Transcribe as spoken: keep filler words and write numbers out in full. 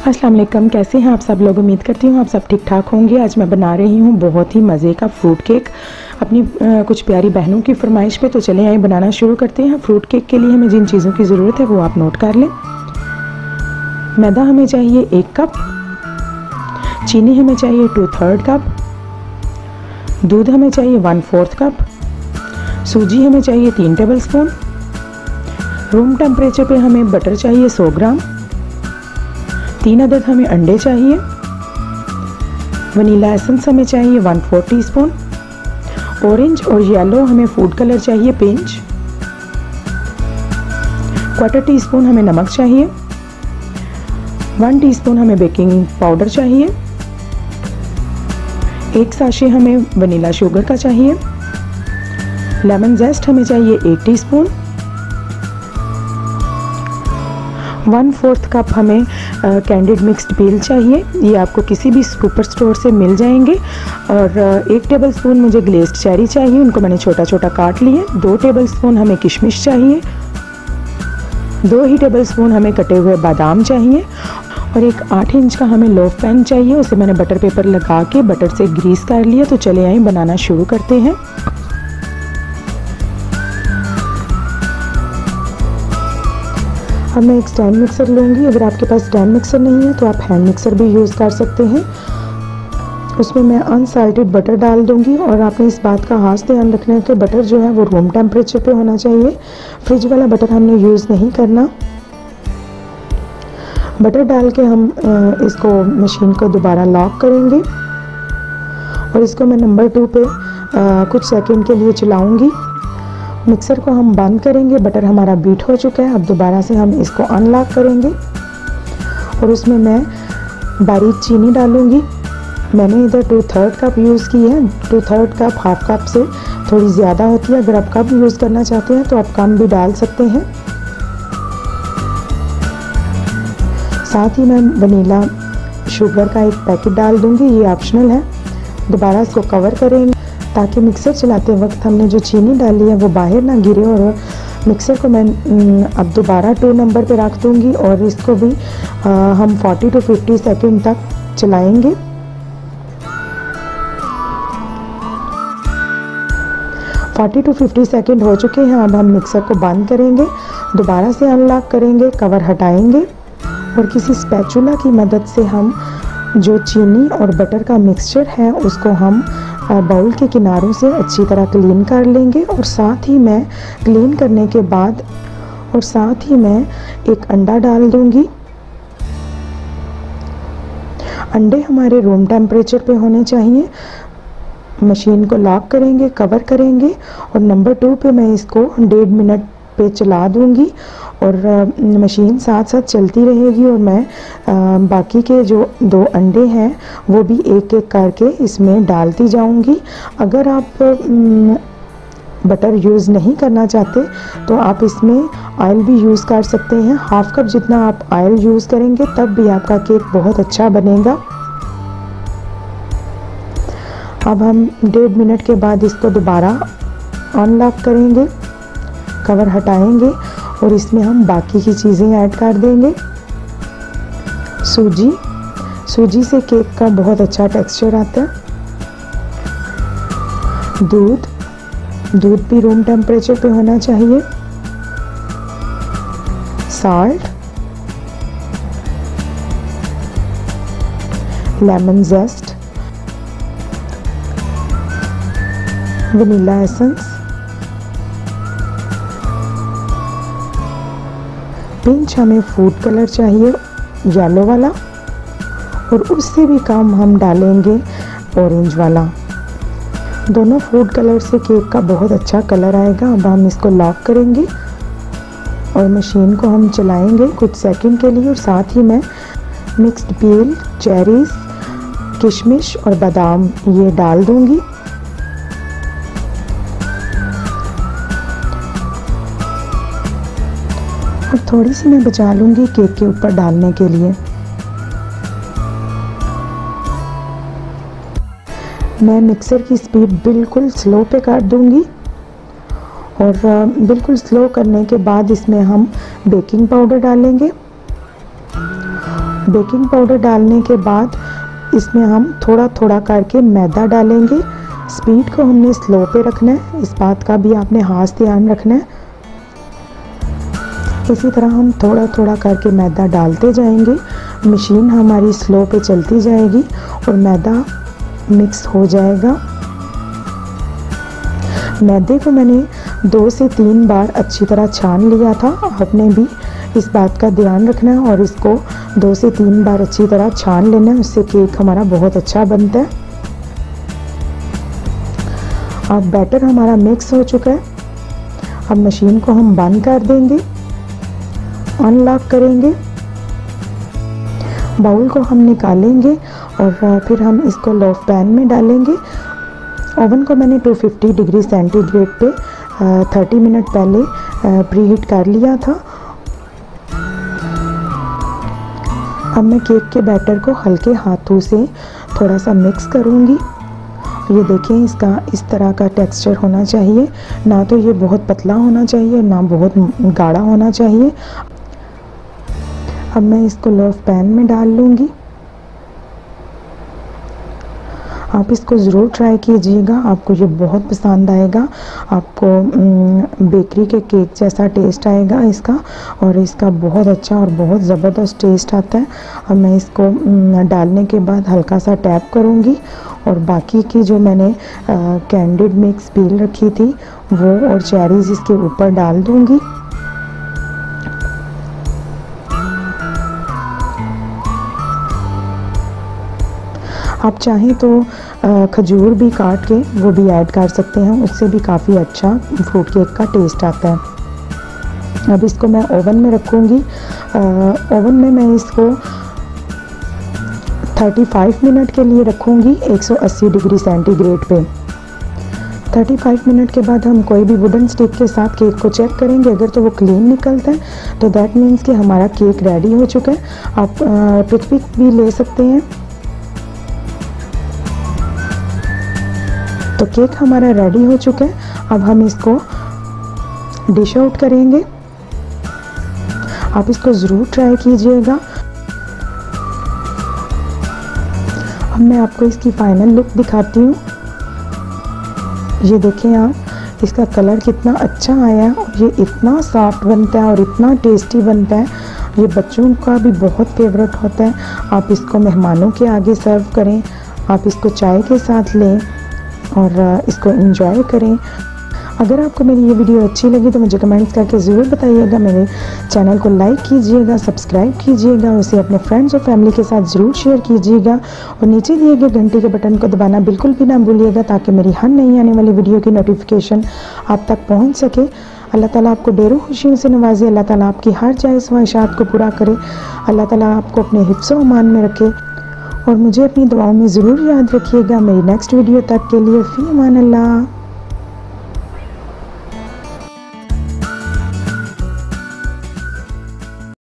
अस्सलाम वालेकुम, कैसे हैं आप सब लोग। उम्मीद करती हूँ आप सब ठीक ठाक होंगे। आज मैं बना रही हूँ बहुत ही मज़े का फ्रूट केक अपनी आ, कुछ प्यारी बहनों की फरमाइश पे। तो चलें आइए बनाना शुरू करते हैं। फ्रूट केक के लिए हमें जिन चीज़ों की ज़रूरत है वो आप नोट कर लें। मैदा हमें चाहिए एक कप, चीनी हमें चाहिए टू थर्ड कप, दूध हमें चाहिए वन फोर्थ कप, सूजी हमें चाहिए तीन टेबल स्पून, रूम टेम्परेचर पे हमें बटर चाहिए सौ ग्राम, तीन अदद हमें अंडे चाहिए, वनीला एसेंस हमें चाहिए one four teaspoon, orange और येलो हमें फूड कलर चाहिए पिंच, क्वार्टर टी स्पून हमें नमक चाहिए, वन टीस्पून हमें बेकिंग पाउडर चाहिए, एक साशे हमें वनीला शुगर का चाहिए, लेमन जेस्ट हमें चाहिए एक टीस्पून, वन फोर्थ कप हमें कैंडिड मिक्स्ड पील चाहिए। ये आपको किसी भी सुपर स्टोर से मिल जाएंगे। और एक टेबल स्पून मुझे ग्लेज्ड चेरी चाहिए, उनको मैंने छोटा छोटा काट लिए। दो टेबल स्पून हमें किशमिश चाहिए, दो ही टेबल स्पून हमें कटे हुए बादाम चाहिए और एक आठ इंच का हमें लोफ पैन चाहिए। उसे मैंने बटर पेपर लगा के बटर से ग्रीस कर लिया। तो चले आए बनाना शुरू करते हैं। अब मैं एक स्टैंड मिक्सर लूँगी। अगर आपके पास स्टैंड मिक्सर नहीं है तो आप हैंड मिक्सर भी यूज़ कर सकते हैं। उसमें मैं अनसाल्टेड बटर डाल दूँगी और आपने इस बात का खास ध्यान रखना है कि बटर जो है वो रूम टेम्परेचर पे होना चाहिए। फ्रिज वाला बटर हमने यूज़ नहीं करना। बटर डाल के हम इसको मशीन को दोबारा लॉक करेंगे और इसको मैं नंबर टू पे कुछ सेकंड के लिए चलाऊँगी। मिक्सर को हम बंद करेंगे। बटर हमारा बीट हो चुका है। अब दोबारा से हम इसको अनलॉक करेंगे और उसमें मैं बारीक चीनी डालूँगी। मैंने इधर टू थर्ड कप यूज़ की है। Two third cup half cup से थोड़ी ज़्यादा होती है। अगर आप कम यूज़ करना चाहते हैं तो आप कम भी डाल सकते हैं। साथ ही मैं वनीला शुगर का एक पैकेट डाल दूँगी, ये ऑप्शनल है। दोबारा इसको कवर करेंगे ताकि मिक्सर चलाते वक्त हमने जो चीनी डाली है वो बाहर ना गिरे। और मिक्सर को मैं अब दोबारा टू नंबर पे रख दूँगी और इसको भी आ, हम फोर्टी टू फिफ्टी सेकंड तक चलाएंगे। फोर्टी टू फिफ्टी सेकंड हो चुके हैं। अब हम मिक्सर को बंद करेंगे, दोबारा से अनलॉक करेंगे, कवर हटाएंगे और किसी स्पैचुला की मदद से हम जो चीनी और बटर का मिक्सचर है उसको हम बाउल के किनारों से अच्छी तरह क्लीन कर लेंगे। और साथ ही मैं क्लीन करने के बाद और साथ ही मैं एक अंडा डाल दूंगी। अंडे हमारे रूम टेम्परेचर पे होने चाहिए। मशीन को लॉक करेंगे, कवर करेंगे और नंबर टू पे मैं इसको डेढ़ मिनट पे चला दूंगी और मशीन साथ साथ चलती रहेगी। और मैं आ, बाकी के जो दो अंडे हैं वो भी एक एक करके इसमें डालती जाऊंगी। अगर आप न, बटर यूज़ नहीं करना चाहते तो आप इसमें ऑयल भी यूज़ कर सकते हैं। हाफ कप जितना आप ऑयल यूज़ करेंगे तब भी आपका केक बहुत अच्छा बनेगा। अब हम डेढ़ मिनट के बाद इसको दोबारा अनलॉक करेंगे, कवर हटाएंगे और इसमें हम बाकी की चीज़ें ऐड कर देंगे। सूजी सूजी से केक का बहुत अच्छा टेक्सचर आता है। दूध दूध भी रूम टेम्परेचर पे होना चाहिए। Salt, lemon zest, vanilla essence, pinch हमें फूड कलर चाहिए येलो वाला और उससे भी कम हम डालेंगे ऑरेंज वाला। दोनों फूड कलर से केक का बहुत अच्छा कलर आएगा। अब हम इसको लॉक करेंगे और मशीन को हम चलाएंगे कुछ सेकंड के लिए। और साथ ही मैं मिक्स्ड पील, चेरीज, किशमिश और बादाम ये डाल दूंगी। और थोड़ी सी मैं बचा लूँगी केक के ऊपर डालने के लिए। मैं मिक्सर की स्पीड बिल्कुल स्लो पे कर दूँगी और बिल्कुल स्लो करने के बाद इसमें हम बेकिंग पाउडर डालेंगे बेकिंग पाउडर डालने के बाद इसमें हम थोड़ा थोड़ा करके मैदा डालेंगे। स्पीड को हमने स्लो पे रखना है, इस बात का भी आपने खास ध्यान रखना है। इसी तरह हम थोड़ा थोड़ा करके मैदा डालते जाएंगे। मशीन हमारी स्लो पे चलती जाएगी और मैदा मिक्स हो जाएगा। मैदे को मैंने दो से तीन बार अच्छी तरह छान लिया था। आपने भी इस बात का ध्यान रखना है और इसको दो से तीन बार अच्छी तरह छान लेना है, उससे केक हमारा बहुत अच्छा बनता है। अब बैटर हमारा मिक्स हो चुका है। अब मशीन को हम बंद कर देंगे, अनलॉक करेंगे, बाउल को हम निकालेंगे और फिर हम इसको लोफ पैन में डालेंगे। ओवन को मैंने दो सौ पचास डिग्री सेंटीग्रेड पे तीस मिनट पहले प्री हीट कर लिया था। अब मैं केक के बैटर को हल्के हाथों से थोड़ा सा मिक्स करूँगी। ये देखें, इसका इस तरह का टेक्सचर होना चाहिए, ना तो ये बहुत पतला होना चाहिए ना बहुत गाढ़ा होना चाहिए। अब मैं इसको लोफ पैन में डाल लूँगी। आप इसको ज़रूर ट्राई कीजिएगा, आपको ये बहुत पसंद आएगा। आपको बेकरी के केक जैसा टेस्ट आएगा इसका, और इसका बहुत अच्छा और बहुत ज़बरदस्त टेस्ट आता है। अब मैं इसको डालने के बाद हल्का सा टैप करूँगी और बाकी की जो मैंने कैंडिड मिक्स पील रखी थी वो और चेरीज़ इसके ऊपर डाल दूँगी। आप चाहें तो खजूर भी काट के वो भी ऐड कर सकते हैं, उससे भी काफ़ी अच्छा फ्रूट केक का टेस्ट आता है। अब इसको मैं ओवन में रखूँगी। ओवन में मैं इसको पैंतीस मिनट के लिए रखूँगी एक सौ अस्सी डिग्री सेंटीग्रेड पे। पैंतीस मिनट के बाद हम कोई भी वुडन स्टिक के साथ केक को चेक करेंगे। अगर तो वो क्लीन निकलता है तो दैट मीन्स कि हमारा केक रेडी हो चुका है। आप टूथपिक भी ले सकते हैं। तो केक हमारा रेडी हो चुका है। अब हम इसको डिश आउट करेंगे। आप इसको ज़रूर ट्राई कीजिएगा। अब मैं आपको इसकी फाइनल लुक दिखाती हूँ। ये देखें आप, इसका कलर कितना अच्छा आया है और ये इतना सॉफ्ट बनता है और इतना टेस्टी बनता है। ये बच्चों का भी बहुत फेवरेट होता है। आप इसको मेहमानों के आगे सर्व करें, आप इसको चाय के साथ लें और इसको एंजॉय करें। अगर आपको मेरी ये वीडियो अच्छी लगी तो मुझे कमेंट्स करके ज़रूर बताइएगा। मेरे चैनल को लाइक कीजिएगा, सब्सक्राइब कीजिएगा, उसे अपने फ्रेंड्स और फैमिली के साथ ज़रूर शेयर कीजिएगा और नीचे दिए गए घंटी के बटन को दबाना बिल्कुल भी ना भूलिएगा ताकि मेरी हर नई आने वाली वीडियो की नोटिफिकेशन आप तक पहुँच सके। अल्लाह ताला आपको ढेरों खुशियों से नवाजे। अल्लाह ताला आपकी हर जायज़ ख्वाहिशात को पूरा करे। अल्लाह ताला आपको अपने हिफ्ज़ व अमान में रखे और मुझे अपनी दुआओं में ज़रूर याद रखिएगा। मेरी नेक्स्ट वीडियो तक के लिए फ़ी अमान अल्लाह।